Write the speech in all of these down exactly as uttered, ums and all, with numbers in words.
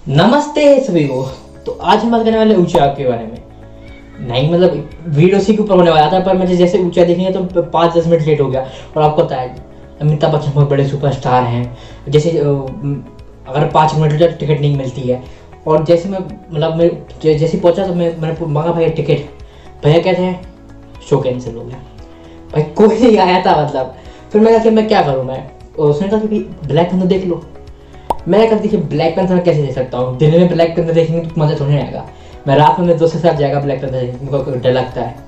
नमस्ते सभी को। तो आज हम बात करने वाले ऊंचा के बारे में। नहीं मतलब वीडियो उसी के ऊपर होने वाला था, पर मुझे जैसे ऊंचा देखेंगे तो पाँच दस मिनट लेट हो गया। और आपको पता है अमिताभ बच्चन बहुत बड़े सुपरस्टार हैं, जैसे अगर पाँच मिनट तक टिकट नहीं मिलती है। और जैसे मैं मतलब मैं जैसे पहुंचा तो मैं मैंने मांगा भाई टिकट, भैया कहते हैं शो कैंसिल हो गया। भाई कोई नहीं आया था मतलब। फिर मैं कहा मैं क्या करूँ, मैं उसने कहा कि भाई ब्लैक पैंथर देख लो। मैं कहा देखिए ब्लैक पैंथर कैसे देख सकता हूँ, दिन में ब्लैक पैंथर देखेंगे तो मज़ा थोड़ी नहीं आएगा। मैं रात में मेरे दोस्त के साथ जाएगा ब्लैक पैंथर देखने, मुझको डर लगता है।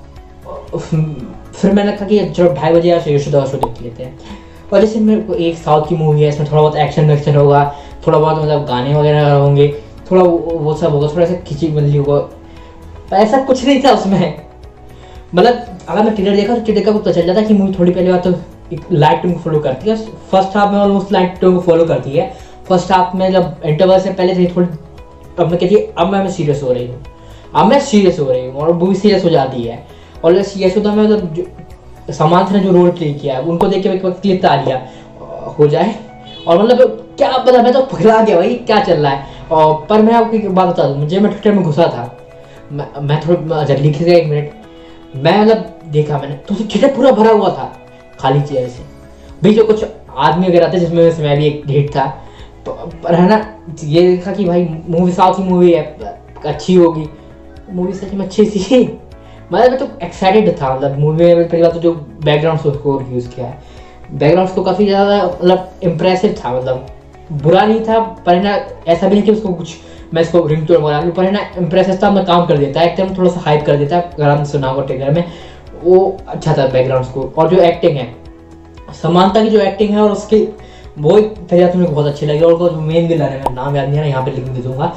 फिर मैंने कहा कि चलो ढाई बजे या यशोदा शो देख लेते हैं। और जैसे मेरे को एक साउथ की मूवी है, इसमें थोड़ा बहुत एक्शन वैक्शन होगा, थोड़ा बहुत मतलब गाने वगैरह होंगे, थोड़ा वो सब होगा, थोड़ा सा खिंची बंदी होगा। ऐसा कुछ नहीं था उसमें। मतलब अगर मैं ट्रेलर देखा तो ट्रेलर का पता चल जाता कि मूवी थोड़ी पहले बात तो एक लाइट टोन को फॉलो करती है। फर्स्ट हाफ में ऑलमोस्ट लाइट टोन को फॉलो करती है। फर्स्ट हाफ में जब इंटरवल से पहले थी थोड़ी, अब मैं कहती है अब मैं सीरियस हो रही हूँ, अब मैं सीरियस हो रही हूँ और मूवी सीरियस हो जाती है। और सीरियस होता मैं मतलब समांतर ने जो रोल प्ले किया है उनको देख के एक वक्त तालियां हो जाए। और मतलब क्या पता, मैं तो पगला गया भाई क्या चल रहा है। और पर मैं आपको एक बात बता दूँ, मुझे मैं थिएटर में घुसा था, मैं, मैं थोड़ा जल्दी खिंच गया एक मिनट। मैं मतलब देखा मैंने तो थिएटर पूरा भरा हुआ था खाली चेयर से। भाई जो कुछ आदमी वगैरह थे जिसमें मैं भी एक ढेट था, पर है ना ये देखा कि भाई मूवी साउथ की मूवी है, अच्छी होगी। मूवी सच में अच्छी थी। मतलब मैं तो एक्साइटेड था। मतलब मूवी में पहली बात तो जो बैकग्राउंड स्कोर यूज़ किया है, बैकग्राउंड स्कोर काफ़ी ज़्यादा मतलब इम्प्रेसिव था। मतलब बुरा नहीं था, पर है ना ऐसा भी नहीं कि उसको कुछ मैं इसको रिंग टोन बना लूँ, पर है ना इम्प्रेसिव था, मैं काम कर देता है एकदम, थोड़ा सा हाइप कर देता है। अगर हम सुना होगा ट्रेलर में, वो अच्छा था बैकग्राउंड स्कोर। और जो एक्टिंग है, समानता की जो एक्टिंग है और उसकी वो पहले तो मुझे बहुत अच्छी लगी। और जो मेन विलन है, मेरा नाम याद नहीं है, यहाँ पे लिख भी दूंगा,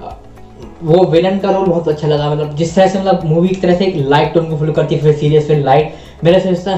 वो विलन का रोल बहुत अच्छा लगा। मतलब जिस तरह से मतलब मूवी की तरह से एक लाइट टोन को फॉलो करती है, फिर सीरियस फिर लाइट, मेरे से इसका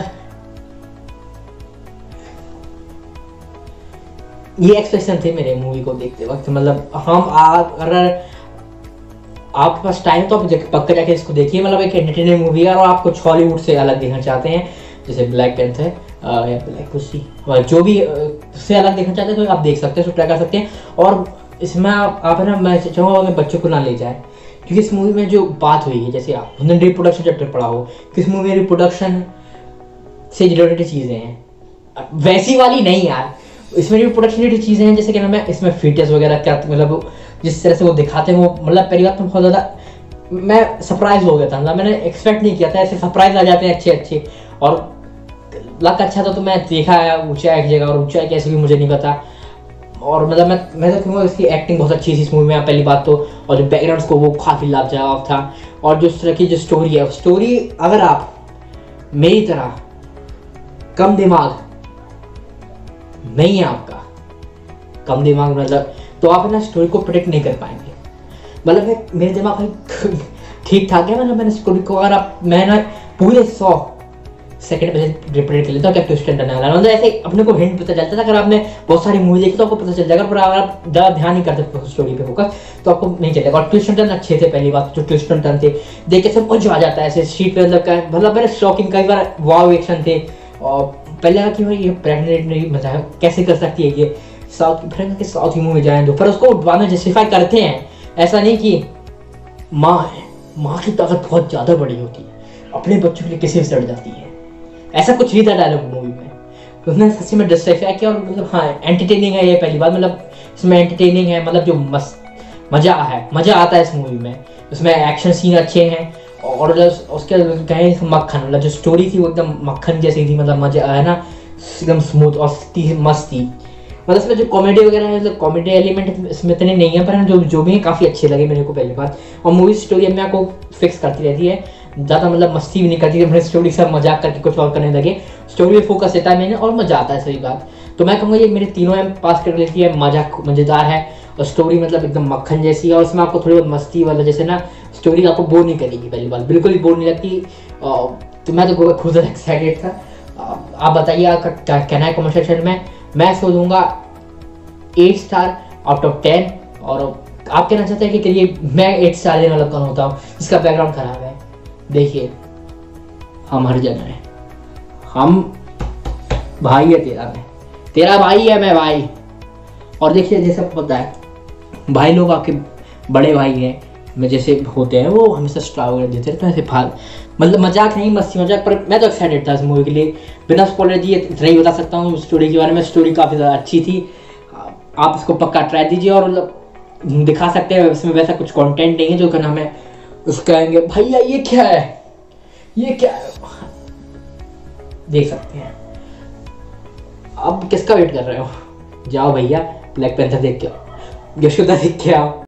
ये एक्सप्रेशन थे मेरे मूवी को देखते वक्त। मतलब हम अगर आपके पास टाइम तो आप पक्का जाके इसको देखिए। मतलब एक एंटरटेनिंग मूवी है और आप कुछ हॉलीवुड से अलग देखना चाहते हैं, जैसे ब्लैक पैंथर या ब्लैक पुसी, जो भी उससे अलग देखना चाहते हैं तो आप देख सकते हैं, ट्राई कर सकते हैं। और इसमें आप आप है ना, मैं चाहूँगा मैं बच्चों को ना ले जाए, क्योंकि इस मूवी में जो बात हुई है, जैसे आप रिप्रोडक्शन चैप्टर पढ़ा हो कि इस मूवी में रिप्रोडक्शन से रिलेटेड चीज़ें हैं, वैसी वाली नहीं यार। इसमें रिप्रोडक्शन रिलेटेड चीज़ें हैं, जैसे कि ना मैं इसमें फीटस वगैरह क्या मतलब जिस तरह से वो दिखाते हैं, वो मतलब पहली बात तो बहुत ज़्यादा मैं सरप्राइज हो गया था। मतलब मैंने एक्सपेक्ट नहीं किया था ऐसे सरप्राइज आ जाते हैं अच्छे अच्छे। और लक अच्छा था तो मैं देखा है ऊंचाई की जगह, और ऊंचाई कैसे भी मुझे नहीं पता। और मतलब मैं मैं तो कहूँगा इसकी एक्टिंग बहुत अच्छी थी इस मूवी में, पहली बात तो। और जो बैकग्राउंड को वो काफ़ी लाजवाब था। और जो इस तरह की जो स्टोरी है, स्टोरी अगर आप मेरी तरह कम दिमाग नहीं है आपका, कम दिमाग मतलब, तो आप ना स्टोरी को प्रेडिक्ट नहीं कर पाएंगे। मतलब मेरे दिमाग ठीक ठाक है। मतलब मैंने स्टोरी को अगर आप मैं ना पूरे सौ सेकंड में रिप्रेजेंट कर लेता हूँ क्या ट्विस्ट एंड टर्न है। मतलब ऐसे अपने को हिंट पता चलता था। अगर आपने बहुत सारी मूवी देखी तो आपको पता चल जाएगा, पर अगर आप ज़्यादा ध्यान नहीं करते स्टोरी पे फोकस तो आपको नहीं चलेगा। और ट्विस्ट एंड टर्न अच्छे थे, पहली बात जो ट्विस्ट एंड टर्न थे देख के सब कुछ आ जाता है ऐसे शीट पे। मतलब मतलब मेरे शॉकिंग कई बार वाव एक्शन थे। और पहले लगा कि भाई ये प्रेगनेंट नहीं मतलब कैसे कर सकती है ये साउथ की, फिर कि साउथ की मूवी जाए दो, पर उसको बाद में जस्टिफाई करते हैं। ऐसा नहीं कि माँ है, माँ की ताकत बहुत ज़्यादा बड़ी होती है, अपने बच्चों के लिए किसी से लड़ जाती है, ऐसा कुछ नहीं था डायलॉग मूवी में। तो उसने सच्ची में जस्टिफाई किया। और मतलब हाँ एंटरटेनिंग है ये पहली बात। मतलब इसमें एंटरटेनिंग है, मतलब जो मस्त मज़ा है, मज़ा आता है इस मूवी में। उसमें एक्शन सीन अच्छे हैं और उसके कहें मक्खन, मतलब जो स्टोरी थी वो एकदम मक्खन जैसी थी। मतलब मज़ा है ना, एकदम स्मूथ और मस्त थी। मतलब इसमें जो कॉमेडी वगैरह है, मतलब कॉमेडी एलिमेंट इसमें इतने नहीं है, पर जो जो भी है काफ़ी अच्छे लगे मेरे को पहली बात। और मूवी स्टोरी अपने आपको फिक्स करती रहती है, ज़्यादा मतलब मस्ती भी नहीं करती है। स्टोरी से मजाक करके कुछ और करने लगे, स्टोरी में फोकस देता है मैंने और मज़ा आता है, सही बात। तो मैं कहूँगा ये मेरे तीनों एम पास कर लेती है। मजाक मज़ेदार है और स्टोरी मतलब एकदम मक्खन जैसी है। और इसमें आपको थोड़ी बहुत मस्ती वाला, जैसे ना स्टोरी आपको बोर नहीं करेगी, पहली बात बिल्कुल ही बोर नहीं लगती। तो मैं तो खुद एक्साइटेड था। आप बताइए आपका क्या कहना है कमेंट सेक्शन में। मैं इसको दूंगा eight star out of ten. और आप कहना चाहते हैं कि ये मैं एट स्टार देने वाला कौन होता हूँ जिसका बैकग्राउंड खराब है। देखिए हम हर जगह हैं, हम भाई है तेरा, मैं तेरा भाई है, मैं भाई। और देखिए जैसे आपको पता है भाई लोग आपके बड़े भाई हैं मैं जैसे होते हैं वो हमेशा स्टार वगैरह देते रहते हैं ऐसे फाल मतलब मजाक नहीं मस्ती मजाक, पर मैं तो एक्साइटेड था इस मूवी के लिए। बिना स्पॉइलर दिए इतना ही बता सकता हूँ स्टोरी के बारे में। स्टोरी काफ़ी ज़्यादा अच्छी थी, आप इसको पक्का ट्राई दीजिए। और मतलब दिखा सकते हैं इसमें वैसा कुछ कंटेंट नहीं है जो कहना हमें उसको कहेंगे भैया ये क्या है ये क्या है, देख सकते हैं। अब किसका वेट कर रहे हो, जाओ भैया ब्लैक पैंथर देख के आओ, यशोदा देख के आओ।